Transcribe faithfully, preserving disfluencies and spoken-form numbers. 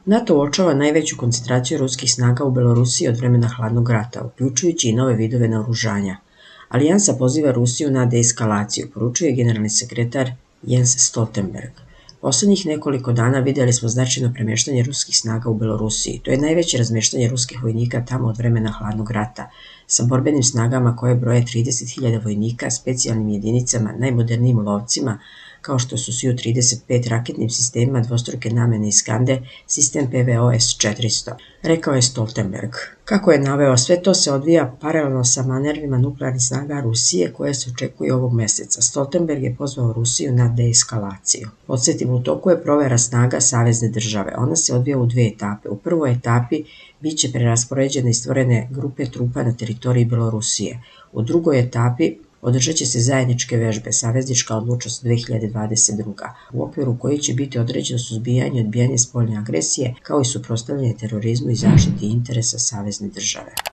NATO uočava najveću koncentraciju ruskih snaga u Belorusiji od vremena hladnog rata, uključujući i nove vidove naoružanja. Alijansa poziva Rusiju na deeskalaciju, poručuje generalni sekretar Jens Stoltenberg. Poslednjih nekoliko dana videli smo značajno premještanje ruskih snaga u Belorusiji. To je najveće razmještanje ruskih vojnika tamo od vremena hladnog rata, sa borbenim snagama koje broje trideset hiljada vojnika, specijalnim jedinicama, najmodernijim lovcima, kao što su S U trideset pet raketnim sistemima dvostruke namene Iskander, sistem P V O S četiristo, rekao je Stoltenberg. Kako je naveo, sve to se odvija paralelno sa manevrima nuklearnih snaga Rusije koje se očekuju ovog meseca. Stoltenberg je pozvao Rusiju na deeskalaciju. Podsjetimo, u toku je provera snaga savezne države. Ona se odvija u dve etape. U prvoj etapi biće preraspoređene i stvorene grupe trupa na teritoriji Belorusije. U drugoj etapi održat će se zajedničke vežbe Saveznička odlučnost dve hiljade dvadeset druga, u okviru koji će biti određeno suzbijanje i odbijanje spoljne agresije, kao i suprotstavljanje terorizmu i zaštiti interesa savezne države.